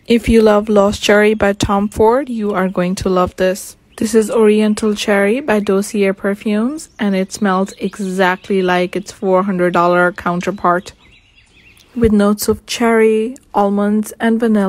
If you love Lost Cherry by Tom Ford, you are going to love this. This is Oriental Cherry by Dossier Perfumes, and it smells exactly like its $400 counterpart, with notes of cherry, almonds, and vanilla.